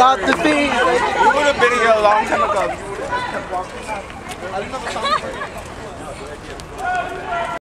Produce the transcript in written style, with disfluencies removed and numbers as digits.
about the feet. You would have been here a long time ago.